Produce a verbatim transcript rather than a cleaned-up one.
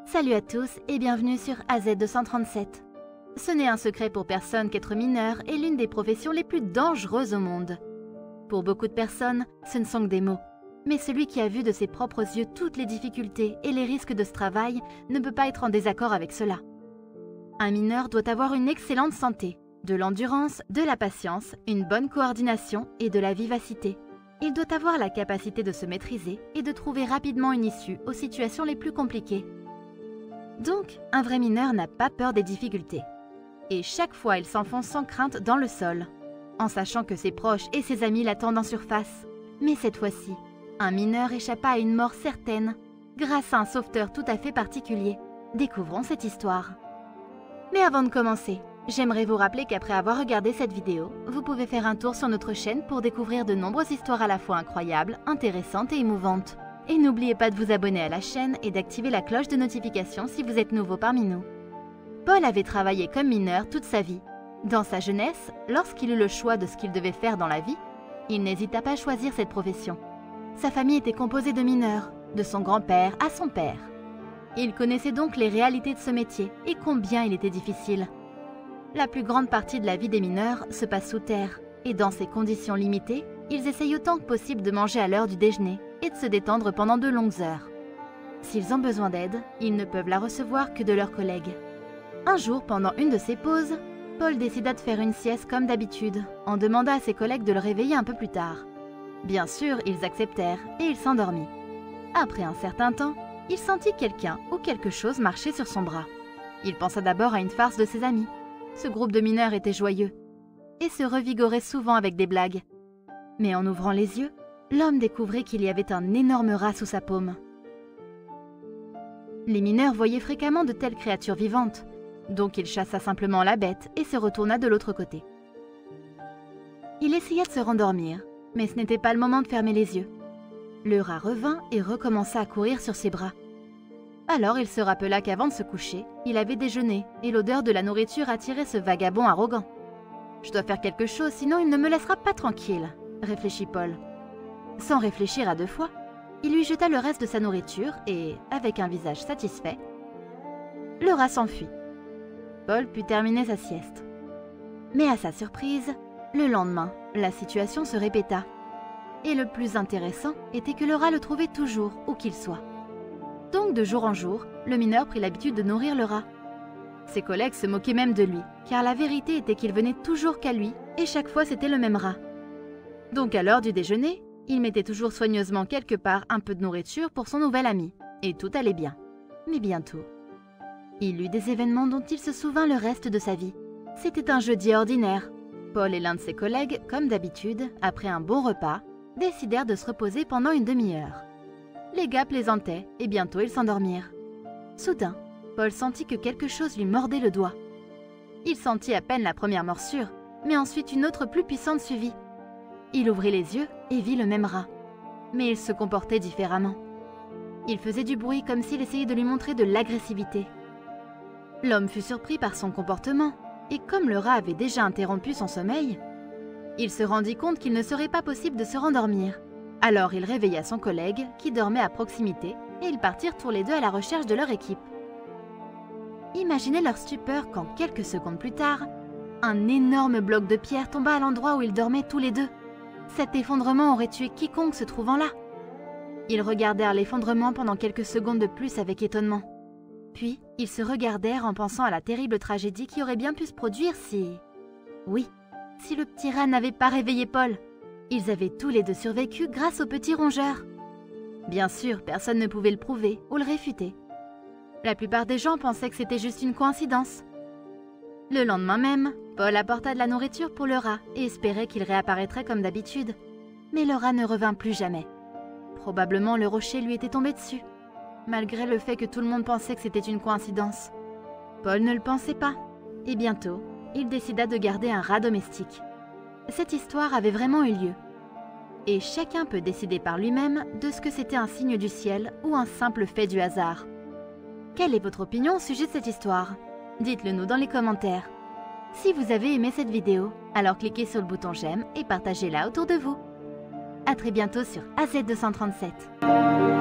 Salut à tous et bienvenue sur A Z deux cent trente-sept. Ce n'est un secret pour personne qu'être mineur est l'une des professions les plus dangereuses au monde. Pour beaucoup de personnes, ce ne sont que des mots. Mais celui qui a vu de ses propres yeux toutes les difficultés et les risques de ce travail ne peut pas être en désaccord avec cela. Un mineur doit avoir une excellente santé, de l'endurance, de la patience, une bonne coordination et de la vivacité. Il doit avoir la capacité de se maîtriser et de trouver rapidement une issue aux situations les plus compliquées. Donc, un vrai mineur n'a pas peur des difficultés. Et chaque fois, il s'enfonce sans crainte dans le sol, en sachant que ses proches et ses amis l'attendent en surface. Mais cette fois-ci, un mineur échappa à une mort certaine, grâce à un sauveteur tout à fait particulier. Découvrons cette histoire. Mais avant de commencer, j'aimerais vous rappeler qu'après avoir regardé cette vidéo, vous pouvez faire un tour sur notre chaîne pour découvrir de nombreuses histoires à la fois incroyables, intéressantes et émouvantes. Et n'oubliez pas de vous abonner à la chaîne et d'activer la cloche de notification si vous êtes nouveau parmi nous. Paul avait travaillé comme mineur toute sa vie. Dans sa jeunesse, lorsqu'il eut le choix de ce qu'il devait faire dans la vie, il n'hésita pas à choisir cette profession. Sa famille était composée de mineurs, de son grand-père à son père. Il connaissait donc les réalités de ce métier et combien il était difficile. La plus grande partie de la vie des mineurs se passe sous terre, et dans ces conditions limitées, ils essayent autant que possible de manger à l'heure du déjeuner et de se détendre pendant de longues heures. S'ils ont besoin d'aide, ils ne peuvent la recevoir que de leurs collègues. Un jour, pendant une de ses pauses, Paul décida de faire une sieste comme d'habitude, en demandant à ses collègues de le réveiller un peu plus tard. Bien sûr, ils acceptèrent et il s'endormit. Après un certain temps, il sentit quelqu'un ou quelque chose marcher sur son bras. Il pensa d'abord à une farce de ses amis. Ce groupe de mineurs était joyeux et se revigorait souvent avec des blagues. Mais en ouvrant les yeux, l'homme découvrit qu'il y avait un énorme rat sous sa paume. Les mineurs voyaient fréquemment de telles créatures vivantes, donc il chassa simplement la bête et se retourna de l'autre côté. Il essaya de se rendormir, mais ce n'était pas le moment de fermer les yeux. Le rat revint et recommença à courir sur ses bras. Alors il se rappela qu'avant de se coucher, il avait déjeuné et l'odeur de la nourriture attirait ce vagabond arrogant. « Je dois faire quelque chose, sinon il ne me laissera pas tranquille », réfléchit Paul. Sans réfléchir à deux fois, il lui jeta le reste de sa nourriture et, avec un visage satisfait, le rat s'enfuit. Paul put terminer sa sieste. Mais à sa surprise, le lendemain, la situation se répéta. Et le plus intéressant était que le rat le trouvait toujours où qu'il soit. Donc de jour en jour, le mineur prit l'habitude de nourrir le rat. Ses collègues se moquaient même de lui, car la vérité était qu'il venait toujours qu'à lui, et chaque fois c'était le même rat. Donc à l'heure du déjeuner, il mettait toujours soigneusement quelque part un peu de nourriture pour son nouvel ami, et tout allait bien. Mais bientôt, il eut des événements dont il se souvint le reste de sa vie. C'était un jeudi ordinaire. Paul et l'un de ses collègues, comme d'habitude, après un bon repas, décidèrent de se reposer pendant une demi-heure. Les gars plaisantaient et bientôt ils s'endormirent. Soudain, Paul sentit que quelque chose lui mordait le doigt. Il sentit à peine la première morsure, mais ensuite une autre plus puissante suivit. Il ouvrit les yeux et vit le même rat, mais il se comportait différemment. Il faisait du bruit comme s'il essayait de lui montrer de l'agressivité. L'homme fut surpris par son comportement, et comme le rat avait déjà interrompu son sommeil, il se rendit compte qu'il ne serait pas possible de se rendormir. Alors il réveilla son collègue, qui dormait à proximité, et ils partirent tous les deux à la recherche de leur équipe. Imaginez leur stupeur quand, quelques secondes plus tard, un énorme bloc de pierre tomba à l'endroit où ils dormaient tous les deux. Cet effondrement aurait tué quiconque se trouvant là. Ils regardèrent l'effondrement pendant quelques secondes de plus avec étonnement. Puis, ils se regardèrent en pensant à la terrible tragédie qui aurait bien pu se produire si... Oui, si le petit rat n'avait pas réveillé Paul. Ils avaient tous les deux survécu grâce au petit rongeur. Bien sûr, personne ne pouvait le prouver ou le réfuter. La plupart des gens pensaient que c'était juste une coïncidence. Le lendemain même, Paul apporta de la nourriture pour le rat et espérait qu'il réapparaîtrait comme d'habitude. Mais le rat ne revint plus jamais. Probablement le rocher lui était tombé dessus, malgré le fait que tout le monde pensait que c'était une coïncidence. Paul ne le pensait pas, et bientôt, il décida de garder un rat domestique. Cette histoire avait vraiment eu lieu. Et chacun peut décider par lui-même de ce que c'était un signe du ciel ou un simple fait du hasard. Quelle est votre opinion au sujet de cette histoire? Dites-le nous dans les commentaires. Si vous avez aimé cette vidéo, alors cliquez sur le bouton j'aime et partagez-la autour de vous. À très bientôt sur A Z deux cent trente-sept.